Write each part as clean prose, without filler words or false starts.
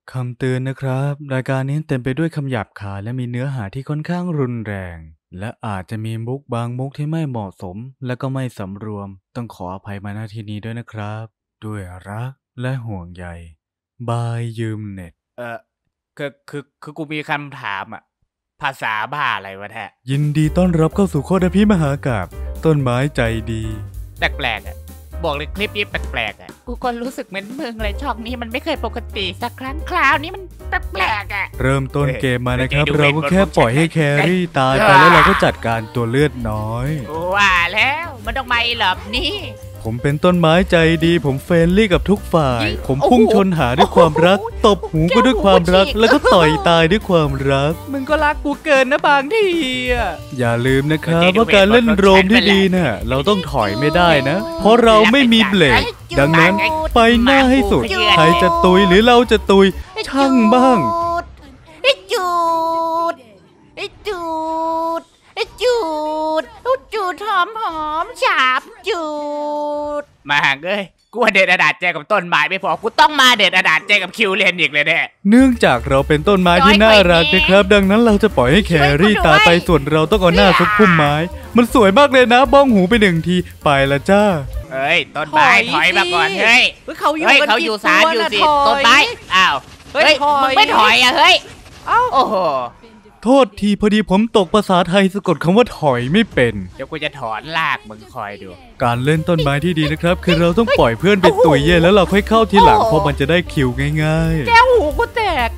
คำเตือนนะครับรายการนี้เต็มไปด้วยคำหยาบคายและมีเนื้อหาที่ค่อนข้างรุนแรงและอาจจะมีมุกบางมุกที่ไม่เหมาะสมและก็ไม่สำรวมต้องขออภัยมาณที่นี้ด้วยนะครับด้วยรักและห่วงใยบายยืมเน็ตเออคือกูมีคำถามอ่ะภาษาบ้าอะไรวะแท้ยินดีต้อนรับเข้าสู่โคตรพิมหากาพย์ต้นไม้ใจดีแปลกๆอ่ะบอกเลยคลิปนี้แปลกๆอ่ะกูก็รู้สึกเหมือนมึงเลยช่องนี้มันไม่เคยปกติสักครั้งคราวนี้มันแปลกๆอ่ะเริ่มต้นเกมมานะครับเราก็แค่ปล่อยให้แครี่ตายไปแล้วเราก็จัดการตัวเลือดน้อยว่าแล้วมันต้องมาหลบนี้ผมเป็นต้นไม้ใจดีผมเฟรนลี่กับทุกฝ่ายผมพุ่งชนหาด้วยความรักตบหูก็ด้วยความรักแล้วก็ต่อยตายด้วยความรักมึงก็รักกูเกินนะบางทีอ่ะอย่าลืมนะครับว่าการเล่นโรมที่ดีน่ะเราต้องถอยไม่ได้นะเพราะเราไม่มีเบรกดังนั้นไปหน้าให้สุดใครจะตุยหรือเราจะตุยช่างบ้างจูดหอมฉาบจูดมาห่างเอ้ยกูเด็ดอดาดใจกับต้นไม้ไม่พอกูต้องมาเด็ดอดาดใจกับคิวเลนอีกเลยเนี่ยเนื่องจากเราเป็นต้นไม้ที่น่ารักนะครับดังนั้นเราจะปล่อยให้แครี่ตายไปส่วนเราต้องเอาหน้าซุกพุ่มไม้มันสวยมากเลยนะบ้องหูไปหนึ่งทีไปละจ้าเฮ้ยต้นไม้ถอยมาก่อนเฮ้ยเขาอยู่ศาลอยู่สิต้นไม้อ้าวเฮ้ยมึงไม่ถอยอ่ะเฮ้ยโอ้โหโทษทีพอดีผมตกภาษาไทยสะกดคำว่าถอยไม่เป็นเดี๋ยวกูจะถอนรากมึงคอยดูการเล่นต้นไม้ที่ดีนะครับคือเราต้องปล่อยเพื่อนไปตุยเย่แล้วเราค่อยเข้าทีหลังเพราะมันจะได้คิวง่ายๆแก้วหูกูแตก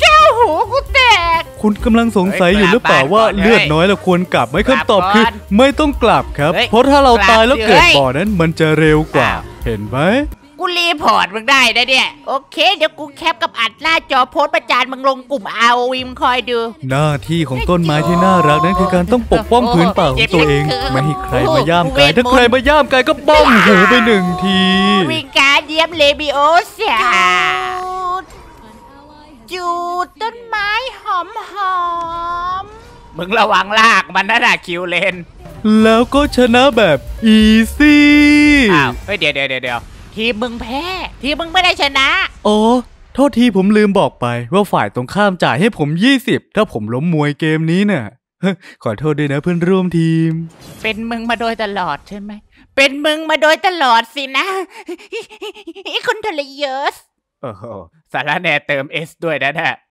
คุณกำลังสงสัยอยู่หรือเปล่าว่าเลือดน้อยเราควรกลับไหมคำตอบคือไม่ต้องกลับครับเพราะถ้าเราตายแล้วเกิดบ่อนั้นมันจะเร็วกว่าเห็นไหมกูรีพอร์ตมึงได้นะเนี่ยโอเคเดี๋ยวกูแคปกับอัดหน้าจอโพสประจานมึงลงกลุ่ม ROV มึงคอยดูหน้าที่ของต้นไม้ที่น่ารักนั้นคือการต้องปกป้องพื้นป่าของตัวเองไม่ให้ใครมาย่ามกายถ้าใครมาย่ามกายก็บ้องหูไปหนึ่งทีวิงการเยี่ยมเลบิโอสจูดต้นไม้หอมมึงระวังลากมันนะคิวเลนแล้วก็ชนะแบบอีซี่อ้าวเดี๋ยวทีมมึงแพ้ทีมมึงไม่ได้ชนะอ๋อโทษทีผมลืมบอกไปว่าฝ่ายตรงข้ามจ่ายให้ผม20ถ้าผมล้มมวยเกมนี้น่ะขอโทษด้วยนะเพื่อนร่วมทีมเป็นมึงมาโดยตลอดใช่ไหมเป็นมึงมาโดยตลอดสินะคุณทรยศโอ้โหสารแน่เติม S ด้วยนะ